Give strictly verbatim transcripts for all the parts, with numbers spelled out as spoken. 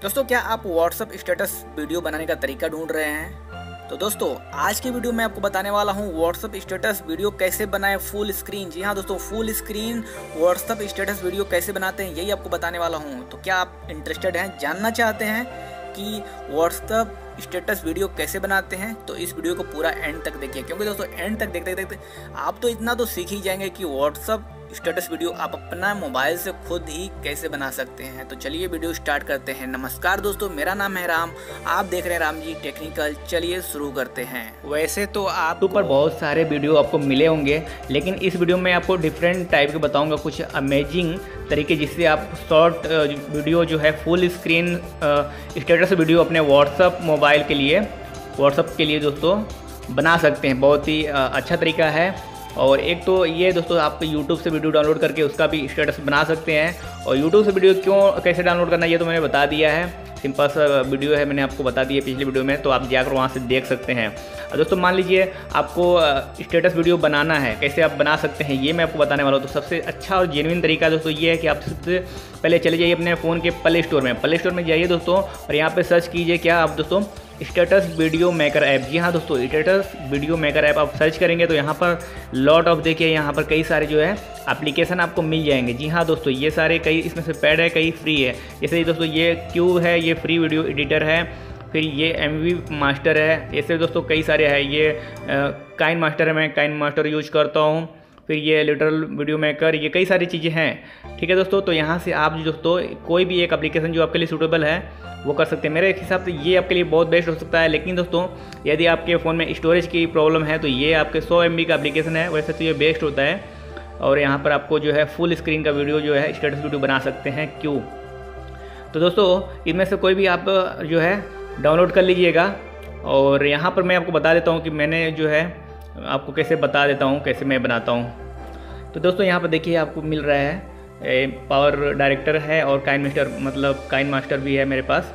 दोस्तों, क्या आप व्हाट्सएप स्टेटस वीडियो बनाने का तरीका ढूंढ रहे हैं? तो दोस्तों, आज की वीडियो में आपको बताने वाला हूं व्हाट्सएप स्टेटस वीडियो कैसे बनाएं फुल स्क्रीन। जी हां दोस्तों, full screen WhatsApp status video कैसे बनाते हैं, यही आपको बताने वाला हूं। तो क्या आप इंटरेस्टेड हैं, जानना चाहते हैं कि व्हाट्सएप स्टेटस वीडियो कैसे बनाते हैं? तो इस वीडियो को पूरा एंड तक देखिए, क्योंकि दोस्तों एंड तक देखते देखते आप तो इतना तो सीख ही जाएंगे कि व्हाट्सएप स्टेटस वीडियो आप अपना मोबाइल से खुद ही कैसे बना सकते हैं। तो चलिए वीडियो स्टार्ट करते हैं। नमस्कार दोस्तों, मेरा नाम है राम, आप देख रहे हैं राम जी टेक्निकल। चलिए शुरू करते हैं। वैसे तो आप ऊपर बहुत सारे वीडियो आपको मिले होंगे, लेकिन इस वीडियो में आपको डिफरेंट टाइप के बताऊंगा, कुछ अमेजिंग तरीके जिससे आप शॉर्ट वीडियो जो है फुल स्क्रीन स्टेटस वीडियो अपने व्हाट्सएप मोबाइल के लिए व्हाट्सएप के लिए दोस्तों बना सकते हैं। बहुत ही अच्छा तरीका है। और एक तो ये दोस्तों, आप यूट्यूब से वीडियो डाउनलोड करके उसका भी स्टेटस बना सकते हैं। और यूट्यूब से वीडियो क्यों कैसे डाउनलोड करना, ये तो मैंने बता दिया है। सिंपल सा वीडियो है, मैंने आपको बता दिया पिछले वीडियो में, तो आप जाकर वहाँ से देख सकते हैं। दोस्तों मान लीजिए आपको स्टेटस वीडियो बनाना है, कैसे आप बना सकते हैं ये मैं आपको बताने वाला हूँ। तो सबसे अच्छा और जेन्युइन तरीका दोस्तों ये है कि आप सबसे पहले चले जाइए अपने फ़ोन के प्ले स्टोर में प्ले स्टोर में जाइए दोस्तों, और यहाँ पर सर्च कीजिए क्या आप दोस्तों, स्टेटस वीडियो मेकर ऐप। जी हाँ दोस्तों, स्टेटस वीडियो मेकर ऐप आप सर्च करेंगे तो यहाँ पर लॉट ऑफ देखिए यहाँ पर कई सारे जो है एप्लीकेशन आपको मिल जाएंगे। जी हाँ दोस्तों, ये सारे कई इसमें से पेड है, कई फ्री है। जैसे दोस्तों ये क्यू है, ये फ्री वीडियो एडिटर है, फिर ये एम वी मास्टर है, ऐसे दोस्तों कई सारे हैं। ये काइन मास्टर है, मैं काइन मास्टर यूज करता हूँ। फिर ये लिटरल वीडियो मेकर, ये कई सारी चीज़ें हैं। ठीक है दोस्तों, तो यहाँ से आप दोस्तों कोई भी एक एप्लीकेशन जो आपके लिए सूटेबल है वो कर सकते हैं। मेरे हिसाब से ये आपके लिए बहुत बेस्ट हो सकता है। लेकिन दोस्तों यदि आपके फ़ोन में स्टोरेज की प्रॉब्लम है तो ये आपके सौ एम बी का एप्लीकेशन है, वैसे तो ये बेस्ट होता है। और यहाँ पर आपको जो है फुल स्क्रीन का वीडियो जो है स्टेटस वीडियो बना सकते हैं। क्यों? तो दोस्तों इनमें से कोई भी आप जो है डाउनलोड कर लीजिएगा। और यहाँ पर मैं आपको बता देता हूँ कि मैंने जो है आपको कैसे बता देता हूँ कैसे मैं बनाता हूँ। तो दोस्तों यहाँ पर देखिए आपको मिल रहा है पावर डायरेक्टर है और काइन मास्टर, मतलब काइन मास्टर भी है मेरे पास।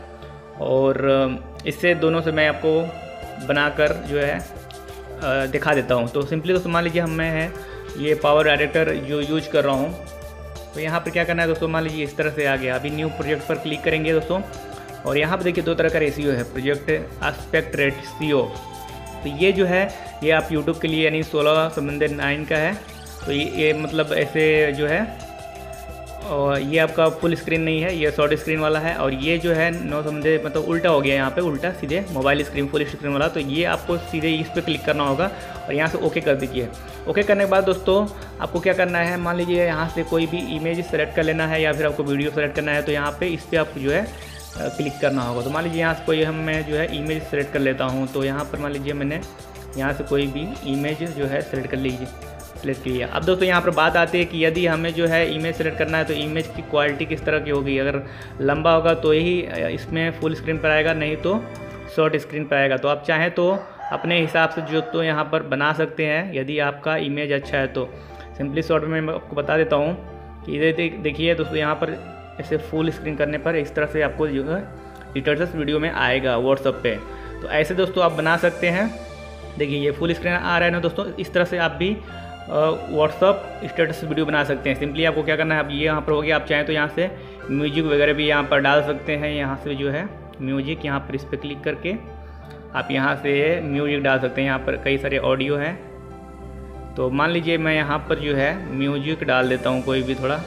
और इससे दोनों से मैं आपको बनाकर जो है दिखा देता हूँ। तो सिंपली दोस्तों मान लीजिए हम मैं है ये पावर डायरेक्टर जो यूज कर रहा हूँ, तो यहाँ पर क्या करना है दोस्तों, मान लीजिए इस तरह से आ गया। अभी न्यू प्रोजेक्ट पर क्लिक करेंगे दोस्तों, और यहाँ पर देखिए दो तरह का रेशियो है, प्रोजेक्ट एस्पेक्ट रेशियो। तो ये जो है ये आप यूट्यूब के लिए यानी सोलह संबंधित नाइन का है। तो ये, ये मतलब ऐसे जो है, और ये आपका फुल स्क्रीन नहीं है, ये शॉर्ट स्क्रीन वाला है। और ये जो है नौ संबंधित मतलब उल्टा हो गया, यहाँ पे उल्टा सीधे मोबाइल स्क्रीन फुल स्क्रीन वाला। तो ये आपको सीधे इस पर क्लिक करना होगा और यहाँ से ओके कर दीजिए। ओके करने के बाद दोस्तों आपको क्या करना है, मान लीजिए यहाँ से कोई भी इमेज सेलेक्ट कर लेना है या फिर आपको वीडियो सेलेक्ट करना है। तो यहाँ पर इस पर आपको जो है क्लिक करना होगा। तो मान लीजिए यहाँ से कोई हम मैं जो है इमेज सेलेक्ट कर लेता हूँ। तो यहाँ पर मान लीजिए मैंने यहाँ से कोई भी इमेज जो है सेलेक्ट कर लीजिए सेलेक्ट किया। अब दोस्तों यहाँ पर बात आती है कि यदि हमें जो है इमेज सेलेक्ट करना है तो इमेज की क्वालिटी किस तरह की होगी। अगर लंबा होगा तो ही इसमें फुल स्क्रीन पर आएगा, नहीं तो शॉर्ट स्क्रीन पर आएगा। तो आप चाहें तो अपने हिसाब से जो तो यहाँ पर बना सकते हैं, यदि आपका इमेज अच्छा है तो। सिंपली शॉर्ट में मैं आपको बता देता हूँ कि इधर देखिए दोस्तों, यहाँ पर ऐसे फुल स्क्रीन करने पर इस तरह से आपको जो है स्टेटस वीडियो में आएगा व्हाट्सएप पे। तो ऐसे दोस्तों आप बना सकते हैं। देखिए ये फुल स्क्रीन आ रहा है ना दोस्तों, इस तरह से आप भी व्हाट्सएप स्टेटस वीडियो बना सकते हैं। सिंपली आपको क्या करना है, अब ये यहाँ पर हो गया, आप चाहें तो यहाँ से म्यूजिक वगैरह भी यहाँ पर डाल सकते हैं। यहाँ से जो है म्यूजिक, यहाँ पर इस पर क्लिक करके आप यहाँ से म्यूजिक डाल सकते हैं। यहाँ पर कई सारे ऑडियो हैं। तो मान लीजिए मैं यहाँ पर जो है म्यूजिक डाल देता हूँ कोई भी थोड़ा।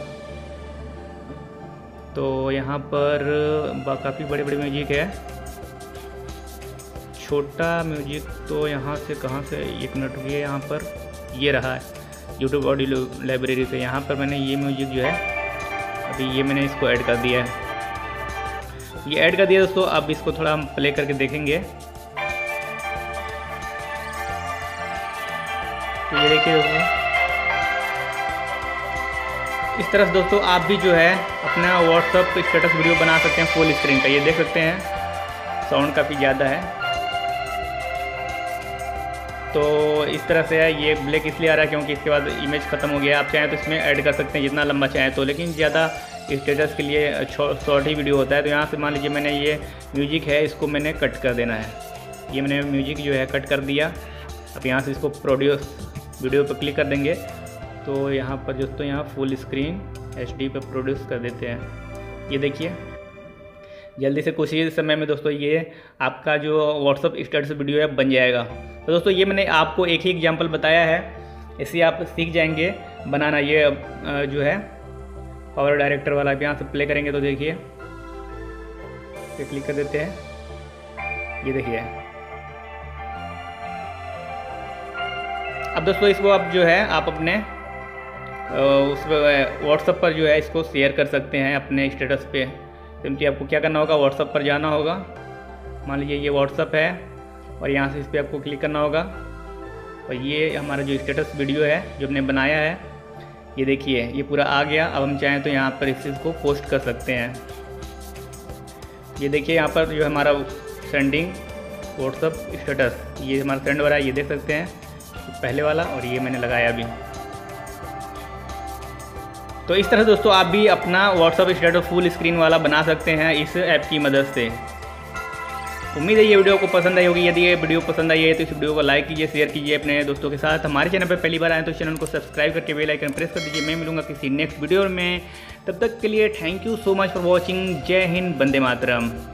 तो यहाँ पर काफ़ी बड़े बड़े म्यूजिक है, छोटा म्यूजिक तो यहाँ से कहाँ से, एक मिनट हुई है, यहाँ पर ये रहा है यूट्यूब ऑडियो लाइब्रेरी से। यहाँ पर मैंने ये म्यूजिक जो है अभी ये मैंने इसको ऐड कर दिया है। ये ऐड कर दिया दोस्तों। अब इसको थोड़ा हम प्ले करके देखेंगे। तो ये देखिए दोस्तों, इस तरह से दोस्तों आप भी जो है अपना व्हाट्सएप स्टेटस वीडियो बना सकते हैं फुल स्क्रीन का। ये देख सकते हैं साउंड काफ़ी ज़्यादा है। तो इस तरह से है, ये ब्लैक इसलिए आ रहा है क्योंकि इसके बाद इमेज ख़त्म हो गया। आप चाहें तो इसमें ऐड कर सकते हैं जितना लंबा चाहें तो, लेकिन ज़्यादा स्टेटस के लिए शॉर्ट ही वीडियो होता है। तो यहाँ से मान लीजिए मैंने ये म्यूजिक है, इसको मैंने कट कर देना है। ये मैंने म्यूजिक जो है कट कर दिया। अब यहाँ से इसको प्रोड्यूस वीडियो पर क्लिक कर देंगे तो यहाँ पर दोस्तों यहाँ फुल स्क्रीन एच डी पे प्रोड्यूस कर देते हैं। ये देखिए जल्दी से कुछ ही समय में दोस्तों ये आपका जो व्हाट्सअप स्टेटस वीडियो है बन जाएगा। तो दोस्तों ये मैंने आपको एक ही एग्जांपल बताया है, इससे आप सीख जाएंगे बनाना। ये जो है पावर डायरेक्टर वाला, आप यहाँ से प्ले करेंगे तो देखिए, ये क्लिक कर देते हैं, ये देखिए। अब दोस्तों इसको आप जो है आप अपने उस व्हाट्सएप पर जो है इसको शेयर कर सकते हैं अपने स्टेटस पे। सिंपली आपको क्या करना होगा, व्हाट्सएप पर जाना होगा। मान लीजिए ये व्हाट्सएप है और यहाँ से इस पर आपको क्लिक करना होगा और ये हमारा जो स्टेटस वीडियो है जो हमने बनाया है, ये देखिए ये पूरा आ गया। अब हम चाहें तो यहाँ पर इस चीज़ को पोस्ट कर सकते हैं। ये देखिए यहाँ पर जो हमारा सेंडिंग व्हाट्सएप स्टेटस, ये हमारा सेंड हो रहा है, ये देख सकते हैं पहले वाला, और ये मैंने लगाया अभी। तो इस तरह दोस्तों आप भी अपना व्हाट्सएप स्टेटस फुल स्क्रीन वाला बना सकते हैं इस ऐप की मदद से। उम्मीद है ये वीडियो को पसंद आई होगी। यदि ये वीडियो पसंद आई है तो इस वीडियो को लाइक कीजिए, शेयर कीजिए अपने दोस्तों के साथ। हमारे चैनल पर पहली बार आए तो चैनल को सब्सक्राइब करके बेल आइकन प्रेस कर दीजिए। मैं मिलूंगा किसी नेक्स्ट वीडियो में, तब तक के लिए thank you so much for watching. जय हिंद, वंदे मातरम।